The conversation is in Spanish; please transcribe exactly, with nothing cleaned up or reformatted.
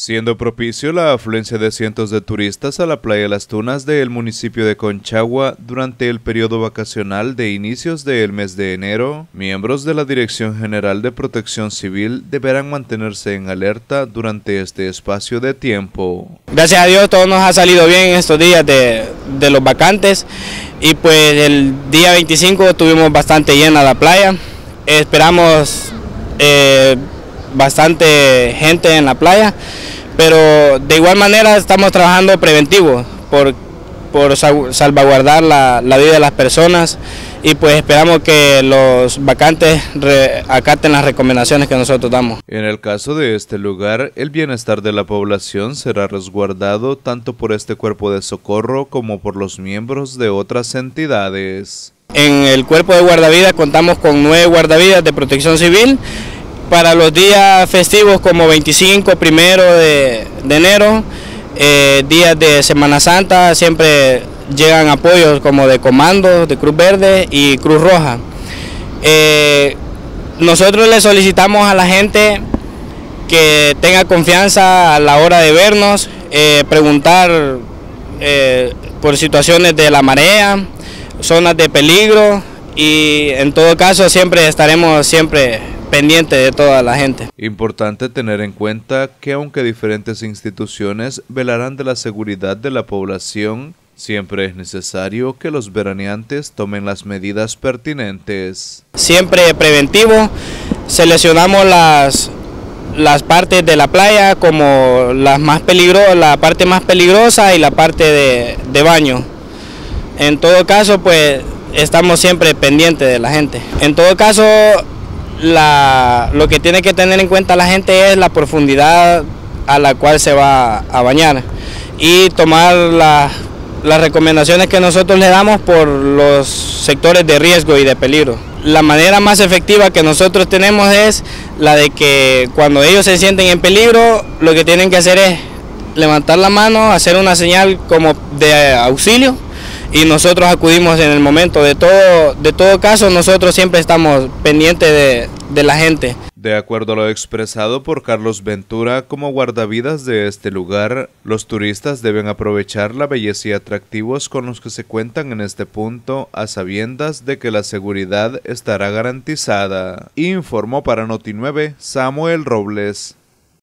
Siendo propicio la afluencia de cientos de turistas a la playa Las Tunas del municipio de Conchagua durante el periodo vacacional de inicios del mes de enero, miembros de la Dirección General de Protección Civil deberán mantenerse en alerta durante este espacio de tiempo. Gracias a Dios todo nos ha salido bien en estos días de, de los vacantes y pues el día veinticinco tuvimos bastante llena la playa. Esperamos eh, bastante gente en la playa, pero de igual manera estamos trabajando preventivo por, por salvaguardar la, la vida de las personas y pues esperamos que los vacantes re, acaten las recomendaciones que nosotros damos. En el caso de este lugar, el bienestar de la población será resguardado tanto por este cuerpo de socorro como por los miembros de otras entidades. En el cuerpo de guardavidas contamos con nueve guardavidas de protección civil. Para los días festivos como veinticinco, primero de, de enero, eh, días de Semana Santa, siempre llegan apoyos como de Comando, de Cruz Verde y Cruz Roja. Eh, nosotros le solicitamos a la gente que tenga confianza a la hora de vernos, eh, preguntar eh, por situaciones de la marea, zonas de peligro y en todo caso siempre estaremos siempre pendiente de toda la gente. Importante tener en cuenta que aunque diferentes instituciones velarán de la seguridad de la población, siempre es necesario que los veraneantes tomen las medidas pertinentes. Siempre preventivo, seleccionamos las, las partes de la playa como las más peligro, la parte más peligrosa y la parte de, de baño. En todo caso, pues estamos siempre pendientes de la gente. En todo caso, La, lo que tiene que tener en cuenta la gente es la profundidad a la cual se va a bañar y tomar la, las recomendaciones que nosotros le damos por los sectores de riesgo y de peligro. La manera más efectiva que nosotros tenemos es la de que cuando ellos se sienten en peligro, lo que tienen que hacer es levantar la mano, hacer una señal como de auxilio y nosotros acudimos en el momento. De todo, de todo caso, nosotros siempre estamos pendientes de, de la gente. De acuerdo a lo expresado por Carlos Ventura como guardavidas de este lugar, los turistas deben aprovechar la belleza y atractivos con los que se cuentan en este punto a sabiendas de que la seguridad estará garantizada. Informó para Noti nueve Samuel Robles.